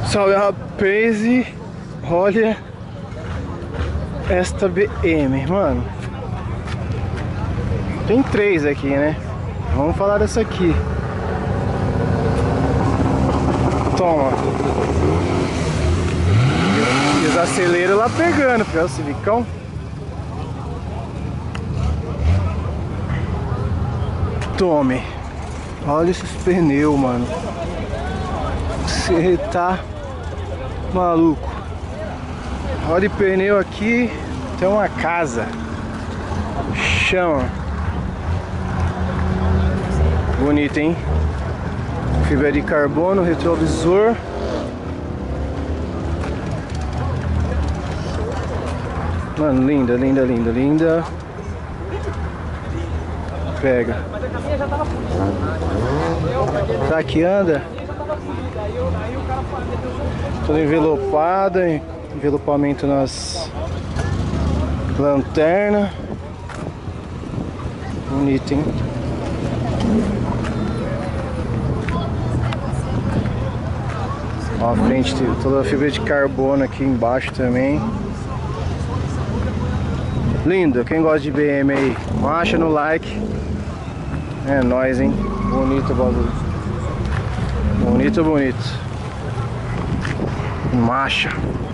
Salve, rapaz, olha esta BM, mano. Tem três aqui, né? Vamos falar dessa aqui. Toma. E os aceleros lá pegando, porque é o Civicão. Tome. Olha esses pneus, mano. Você tá maluco. Olha o pneu aqui. Tem uma casa. Chama. Bonito, hein? Fibra de carbono, retrovisor. Mano, linda, linda, linda, linda. Pega. Tá que anda. Toda envelopada, envelopamento nas lanternas. Bonito, hein? Ó, a frente tem toda a fibra de carbono aqui embaixo também. Lindo, quem gosta de BM aí, marcha no like. É nóis, hein? Bonito o bagulho. Bonito, bonito. Marcha.